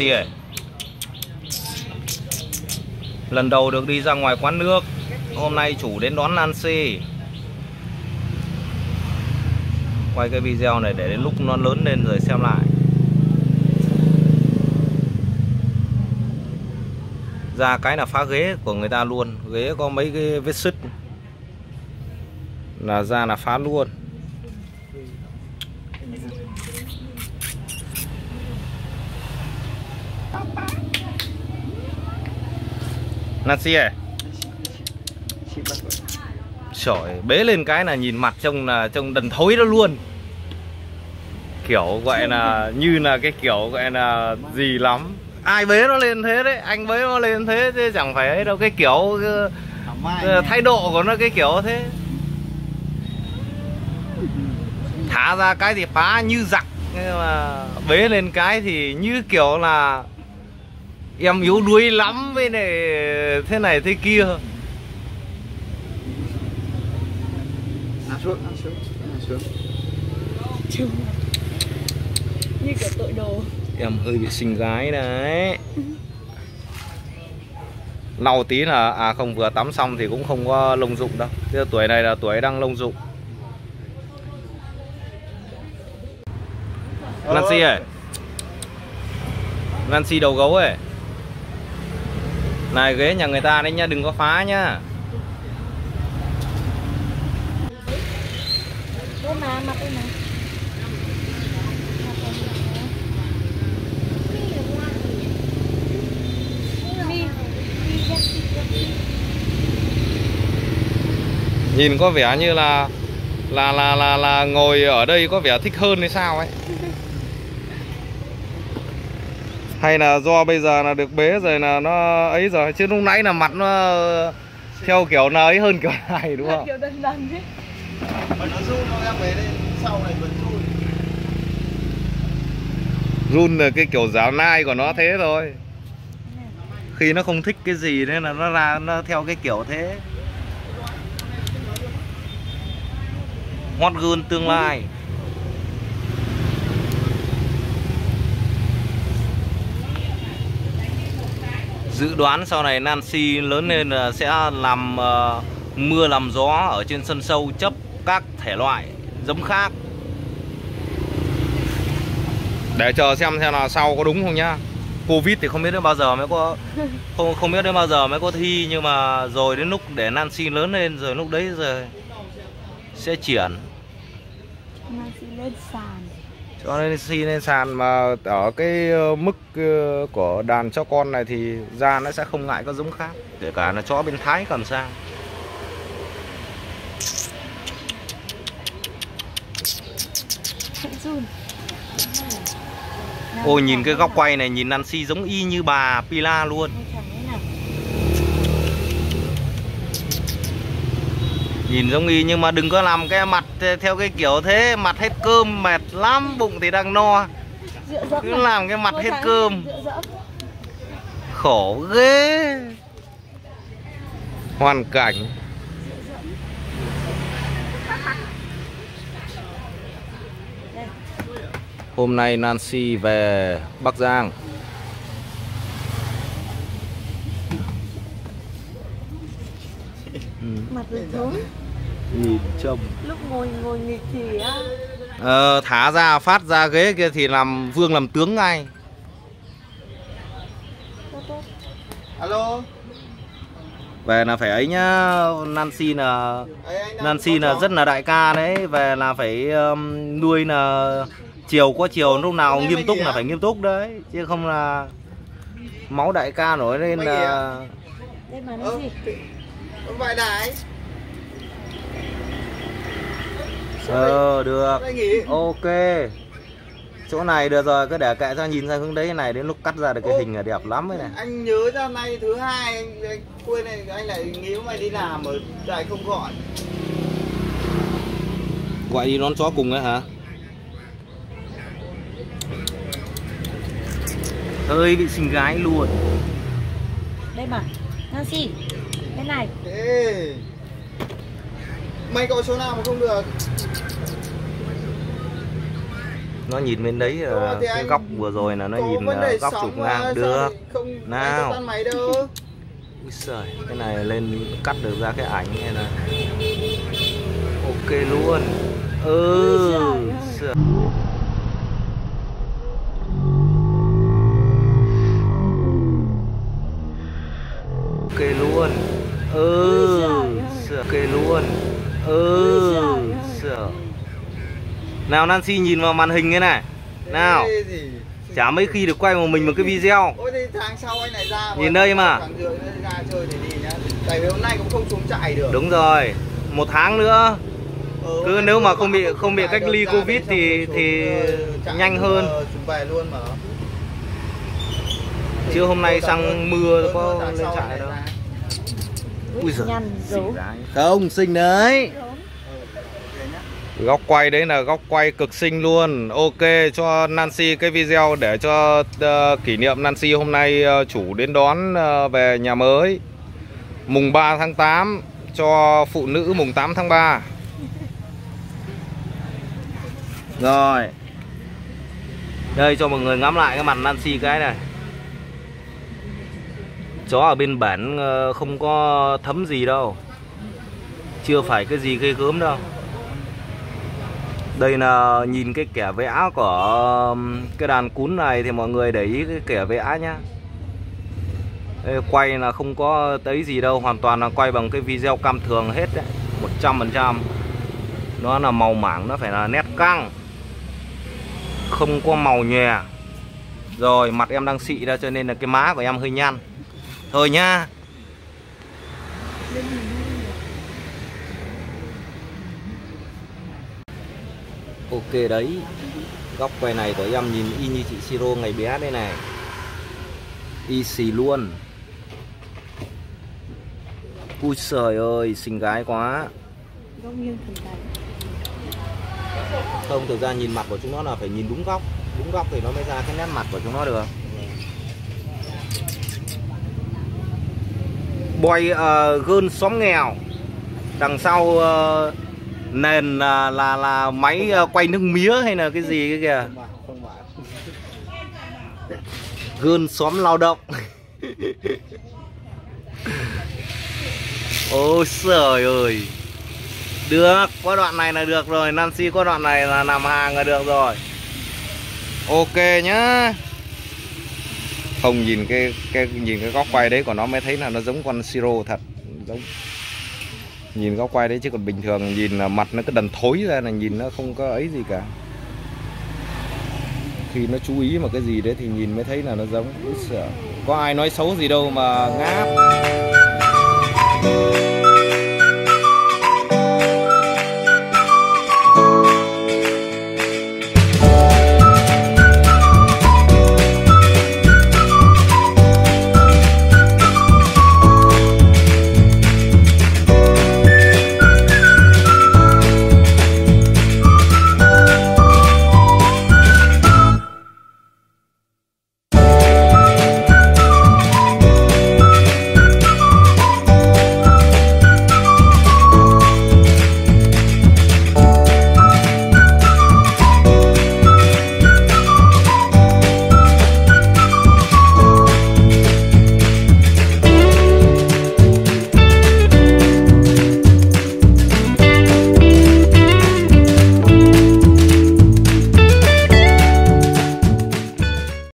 Nancy ơi, lần đầu được đi ra ngoài quán nước, hôm nay chủ đến đón Nancy. Quay cái video này để đến lúc nó lớn lên rồi xem lại. Ra cái là phá ghế của người ta luôn. Ghế có mấy cái vết sứt là ra là phá luôn. Nancy à, trời, bế lên cái là nhìn mặt trông đần thối đó luôn. Kiểu gọi là như là cái kiểu gọi là gì lắm. Ai bế nó lên thế đấy, anh bế nó lên thế chứ chẳng phải ấy đâu. Cái kiểu thái độ của nó cái kiểu thế. Thả ra cái thì phá như giặc, nhưng mà bế lên cái thì như kiểu là em yếu đuối lắm với này thế này thế kia. Ăn xuống. Như kiểu tội đồ. Em hơi bị xinh gái đấy. Lau tí là không, vừa tắm xong thì cũng không có lông rụng đâu. Thế tuổi này là tuổi đang lông rụng. Nancy ơi, Nancy đầu gấu ơi, này ghế nhà người ta đấy nha, đừng có phá nhá. Nhìn có vẻ như là ngồi ở đây có vẻ thích hơn hay sao ấy. Hay là do bây giờ là được bế rồi là nó ấy rồi, chứ lúc nãy là mặt nó theo kiểu là ấy hơn kiểu này đúng không? Kiểu đần đần ấy. Mà nó run nó em bế lên sau này vẫn run. Run là cái kiểu giáo nai của nó thế thôi. Khi nó không thích cái gì nên là nó theo cái kiểu thế. Hot girl tương lai. Dự đoán sau này Nancy lớn lên là sẽ làm mưa làm gió ở trên sân sâu, chấp các thể loại giống khác. Để chờ xem là sau có đúng không nhá. Covid thì không biết đến bao giờ mới có không biết đến bao giờ mới có thi, nhưng mà rồi đến lúc để Nancy lớn lên rồi lúc đấy rồi sẽ chuyển. Nancy lên sàn. Cho nên Nancy lên sàn, mà ở cái mức của đàn chó con này thì da nó sẽ không ngại có giống khác, kể cả là chó bên Thái cầm sang. Ôi nhìn cái góc quay này, nhìn Nancy giống y như bà Pila luôn. Nhìn giống y, nhưng mà đừng có làm cái mặt theo cái kiểu thế. Mặt hết cơm mệt lắm, bụng thì đang no, cứ làm cái mặt hết cơm khổ ghê. Hoàn cảnh. Hôm nay Nancy về Bắc Giang. Mặt được thốn. Nhìn trông Lúc ngồi nghịch thì á. Thả ra phát ra ghế kia thì làm vương làm tướng ngay. Alo. Về là phải ấy nhá. Nancy là rất là đại ca đấy. Về là phải nuôi là chiều có chiều, lúc nào nghiêm túc là phải nghiêm túc đấy, chứ không là máu đại ca nổi lên là. Đây mà nó gì? Vài đài. Được. Ok. Chỗ này được rồi, cứ để kệ cho nhìn ra hướng đấy này, đến lúc cắt ra được cái hình là đẹp lắm ấy này. Anh nhớ ra nay thứ hai anh quên này, anh lại nghĩ mày đi làm ở lại không gọi. Gọi đi đón chó cùng ấy hả? Hơi bị xinh gái luôn. Đây mà, Nancy, bên này. Ê, mày gọi số nào mà không được? Nó nhìn bên đấy cái góc vừa rồi là nó nhìn góc chụp ngang được. Nào. Úi giời, cái này lên cắt được ra cái ảnh này là ok luôn. Ok luôn. Ok luôn. Nào Nancy nhìn vào màn hình cái này. Nào. Chả mấy khi được quay một mình một cái video. Ôi thì tháng sau anh lại ra. Nhìn đây mà. Tháng rưỡi ra chơi thì đi nhá. Tại vì hôm nay cũng không xuống chạy được. Đúng rồi. 1 tháng nữa. Cứ nếu mà không bị cách ly Covid thì nhanh hơn. Chúng về luôn mà. Chứ hôm nay sang mưa có lên chạy đâu. Ui giời. Không, xinh đấy. Góc quay đấy là góc quay cực xinh luôn. Ok cho Nancy cái video để cho kỷ niệm Nancy hôm nay chủ đến đón về nhà mới mùng 3 tháng 8 cho phụ nữ mùng 8 tháng 3. Rồi. Đây cho mọi người ngắm lại cái mặt Nancy cái này. Chó ở bên bản không có thấm gì đâu. Chưa phải cái gì ghê gớm đâu. Đây là nhìn cái kẻ vẽ của cái đàn cún này thì mọi người để ý cái kẻ vẽ nhá. Đây, quay là không có tới gì đâu, hoàn toàn là quay bằng cái video cam thường hết đấy, 100%. Nó là màu mảng, nó phải là nét căng, không có màu nhòe. Rồi mặt em đang xị ra cho nên là cái má của em hơi nhăn. Thôi nhá. Ok đấy. Góc quay này của em nhìn y như chị Siro ngày bé đây này. Y xì luôn. Ui trời ơi, xinh gái quá. Không, thực ra nhìn mặt của chúng nó là phải nhìn đúng góc. Đúng góc thì nó mới ra cái nét mặt của chúng nó được. Boy gơn xóm nghèo. Đằng sau nền là máy quay nước mía hay là cái gì cái kìa. Gơn xóm lao động. Ôi trời ơi. Được, qua đoạn này là được rồi. Nancy qua đoạn này là làm hàng là được rồi. Ok nhá. Không nhìn cái góc quay đấy của nó mới thấy là nó giống con Siro thật. Giống. Nhìn góc quay đấy chứ còn bình thường nhìn là mặt nó cứ đần thối ra là nhìn nó không có ấy gì cả. Khi nó chú ý mà cái gì đấy thì nhìn mới thấy là nó giống. Có ai nói xấu gì đâu mà ngáp.